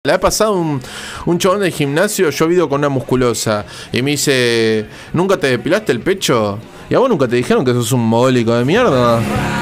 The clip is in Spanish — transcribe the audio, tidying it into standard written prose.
Le ha pasado un chabón del gimnasio, yo vivo con una musculosa, y me dice, ¿nunca te depilaste el pecho? ¿Y a vos nunca te dijeron que sos un mogólico de mierda?